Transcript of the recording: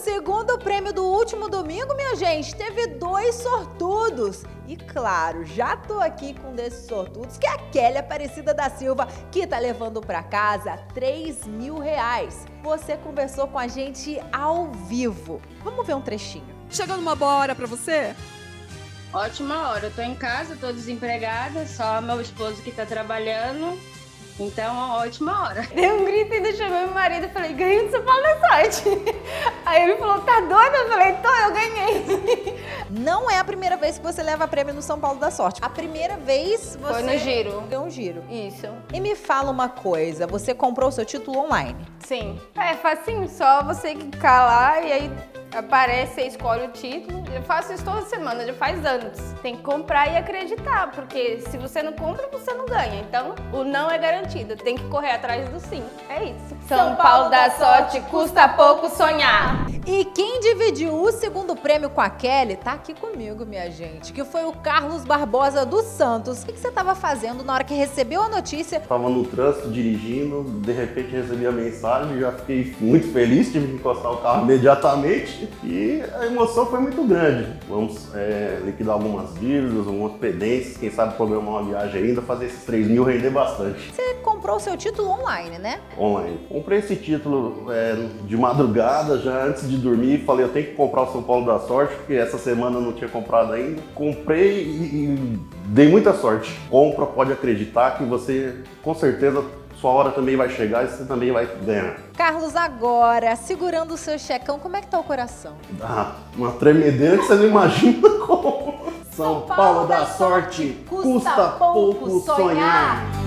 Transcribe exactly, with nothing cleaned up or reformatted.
segundo prêmio do último domingo, minha gente, teve dois sortudos. E claro, já tô aqui com um desses sortudos, que é a Kelly Aparecida da Silva, que tá levando pra casa três mil reais. Você conversou com a gente ao vivo. Vamos ver um trechinho. Chegando uma boa hora pra você? Ótima hora. Eu tô em casa, tô desempregada, só meu esposo que tá trabalhando. Então, ó, ótima hora. Dei um grito e ainda chamei meu marido e falei, ganhei do São Paulo da Sorte. Aí ele falou, tá doida? Eu falei, tô, eu ganhei. Não é a primeira vez que você leva prêmio no São Paulo da Sorte. A primeira vez você... Foi no giro. Deu um giro. Isso. E me fala uma coisa, você comprou o seu título online? Sim. É facinho, só você clicar lá e aí aparece, você escolhe o título. Eu faço isso toda semana, já faz anos. Tem que comprar e acreditar, porque se você não compra, você não ganha. Então, o não é garantido, tem que correr atrás do sim. É isso. São, São Paulo da Sorte, custa pouco sonhar. E quem dividiu o segundo prêmio com a Kelly tá aqui comigo, minha gente, que foi o Carlos Barbosa dos Santos. O que você estava fazendo na hora que recebeu a notícia? Estava no trânsito, dirigindo, de repente recebi a mensagem, já fiquei muito feliz, tive que encostar o carro imediatamente e a emoção foi muito grande. Vamos é, liquidar algumas dívidas, algumas pendências, quem sabe programar uma viagem ainda, fazer esses três mil render bastante. Você comprou o seu título online, né? Online. Comprei esse título é, de madrugada, já antes de dormir, falei, eu tenho que comprar o São Paulo da Sorte, porque essa semana eu não tinha comprado ainda. Comprei e, e dei muita sorte. Compra, pode acreditar que você, com certeza, sua hora também vai chegar e você também vai ganhar. Carlos, agora, segurando o seu checão, como é que tá o coração? Ah, uma tremedeira que você não imagina como. São Paulo da Sorte, custa pouco sonhar.